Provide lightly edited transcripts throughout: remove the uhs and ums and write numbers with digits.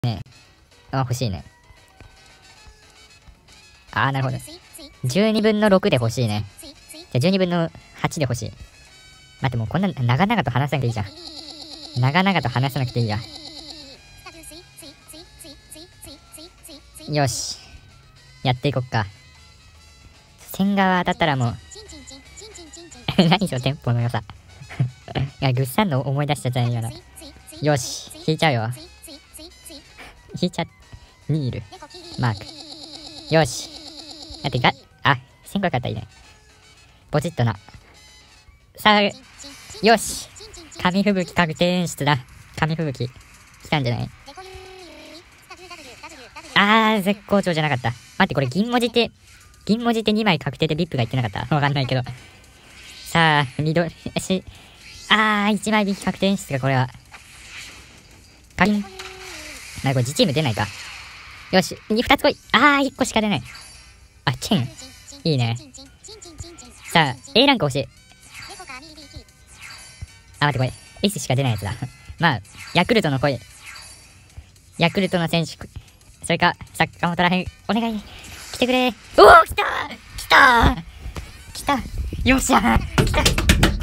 ね。あ、欲しいね。あー、なるほど。12分の6で欲しいね。じゃあ12分の8で欲しい。待って、もうこんな長々と話さなくていいじゃん。長々と話さなくていいや。よし。やっていこっか。線側当たったらもう何そのテンポの良さ。いや、ぐっさんの思い出しちゃったんやな。よし。引いちゃうよ。引いちゃ、ニール。マーク。よし。だって線がかったらいいね。ポチッとな。さあ、よし。紙吹雪確定演出だ。紙吹雪。来たんじゃない？絶好調じゃなかった。待って、これ銀文字って2枚確定でビップが言ってなかったわかんないけど。さあ、1枚引き確定演出か、これは。これ自チーム出ないか。よし、2つ来い。1個しか出ない。チェン。いいね。さあ、A ランク欲しい。待って、これ、S しか出ないやつだ。まあ、ヤクルトの声。ヤクルトの選手。それか、坂本らへん、お願い。来てくれ。おお、来たよっしゃ来た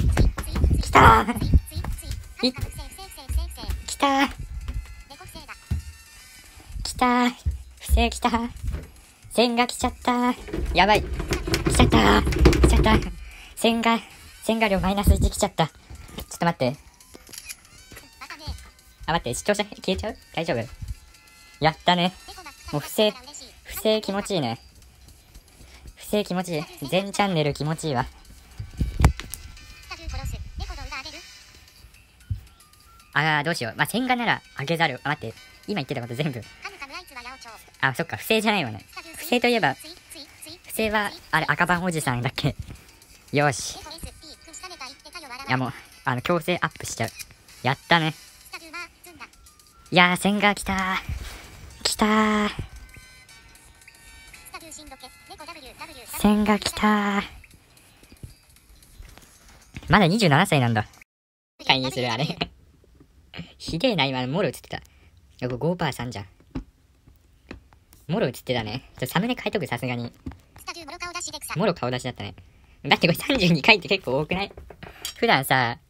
不正来た。線が来ちゃった。やばい。来ちゃった。線が量マイナス1来ちゃった。ちょっと待って。待って、視聴者消えちゃう？大丈夫？やったね。もう不正気持ちいいね。不正気持ちいい。全チャンネル気持ちいいわ。どうしよう。線画ならあげざる。待って。今言ってたこと全部。そっか。不正じゃないわね。不正といえば、不正は、赤番おじさんだっけ。よし。いやもう、強制アップしちゃう。やったね。いやー、線が来た線が来た。まだ27歳なんだ。介入するあれ。ひでえな、今、もろ映ってた。5%3じゃん。もろ映ってたね。サムネ変えとく、さすがに。もろ顔出しだったね。だってこれ32回って結構多くない？普段さ、